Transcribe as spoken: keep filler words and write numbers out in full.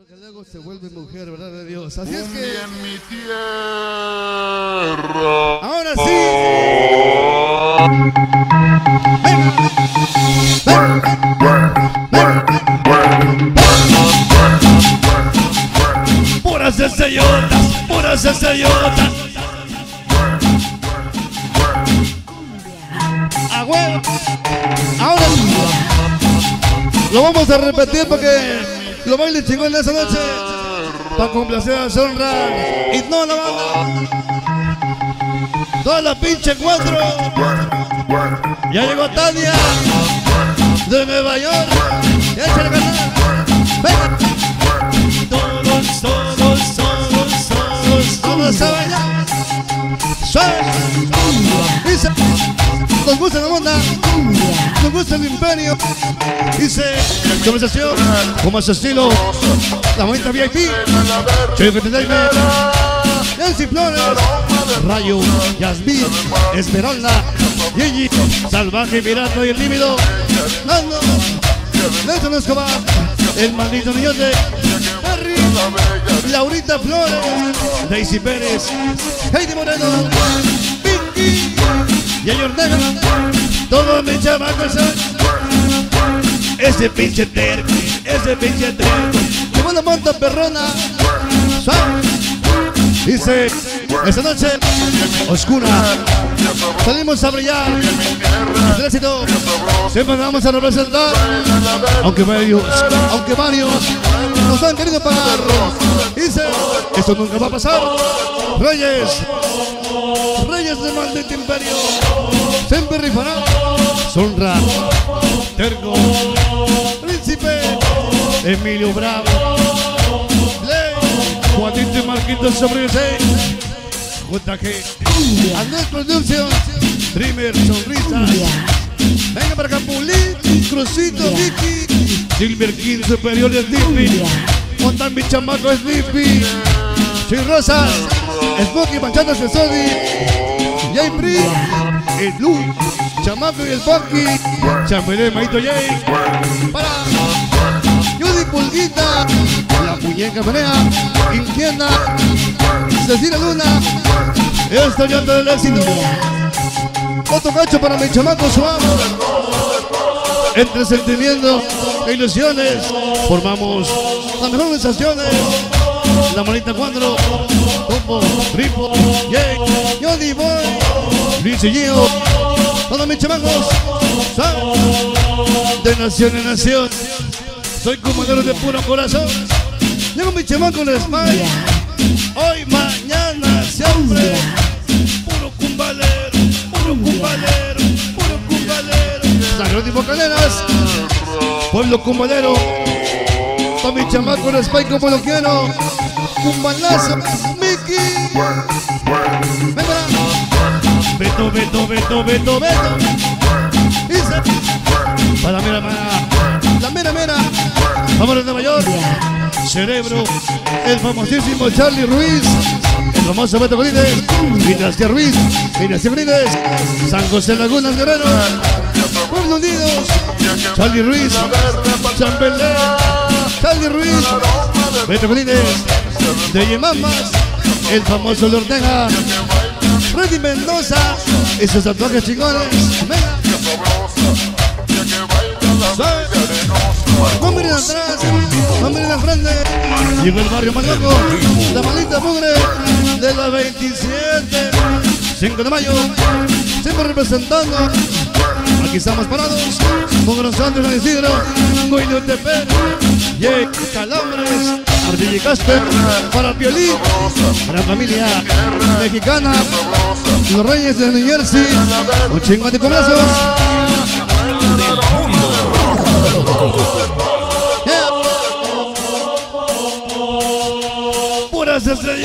que luego se vuelve mujer, ¿verdad de Dios? Así es que en mi tierra. ahora sí. Puras estrellotas, puras estrellotas. A huevo. Ahora sí. Lo vamos a repetir porque lo baile chingón de esa noche. Para complacer a Sonra y no la banda. Toda la pinche cuatro. Ya llegó Tania de Nueva York. Ya échale ganas. Venga. Todos, todos, todos, todos, todos a bailar. Suave. Dice, nos gusta la onda, nos gusta el imperio. Dice, conversación, como su estilo, la bonita V I P, Checo Entertainment, Nancy Flores, Rayo, Yasmín, Esmeralda, Gigi, Salvaje, Pirata y el límido, Nando, Nelson Escobar, el maldito niñote, Harry, Laurita Flores, Daisy Pérez, Heidi Moreno, Vicky, Yayo Ortega, todos mis chamacos son. Ese pinche terco, ese pinche terco. Llegó la monta perrona. Suave. Dice, esta noche oscura salimos a brillar. El éxito siempre vamos a representar. Aunque varios, aunque varios nos han querido pagar. Dice, esto nunca va a pasar. Reyes, Reyes del maldito imperio, siempre rifarán. Sonra, Terco, Príncipe, Emilio Bravo, Play, Juanito y Marquitos sobre seis, J G, Andrés Productions, Dreamer, Sonrisas, venga para acá, Pulín, Crucito, Vicky, Silver King, Superior de Slippy, Montan mi chamaco Slippy, Sin Rosas, Smokey Manchando Sesodi, Jay Pri, el Blue, Chamaco y el Funky, Chambelé, Maito Jay, para Judy Pulguita, la muñeca menea, Intienda, Cecilia Luna, esto ya todo el éxito. Otro cacho para mi chamaco suave. Entre sentimientos e ilusiones, formamos las mejores estaciones. La Manita Cuadro, Topo, Ripo, Jay, Johnny Boy, Luis y Gio, todos mis chamacos, de nación en nación. Soy comandero de puro corazón. Llego mi chamaco en el Smile. Hoy, mañana, siempre. Puro cumbalero, puro cumbalero, puro cumbalero. Sagrado y Bocaleras, pueblo cumbalero. Pa' mi chamaco en el Spike como lo quiero. Cumbalazo, Mickey. Venga. Beto, Beto, Beto, Beto, Beto. Dice, para la mera mera, la mera mera, vamos a Nueva York. Cerebro, el famosísimo Charlie Ruiz, el famoso Beto Colines, Dinastía Ruiz, Dinastía Colines, San José Lagunas Guerrero, Pueblo Unidos, Charlie Ruiz, San Belén, Charlie Ruiz, Beto Colines, de Yemamas, el famoso Lortega, Freddy Mendoza, esos tatuajes chingones. Venga. No miren atrás, no miren al frente. Llegó el barrio más loco, la maldita mugre de la veintisiete, cinco de mayo, siempre representando. Aquí estamos parados, con los Santos San Isidro, Guido Teper, Jay Calambres, Ardilla y Casper, para Piolín, para la familia mexicana, los Reyes de New Jersey, un chingo de comazos. Yeah. Puras estrellas.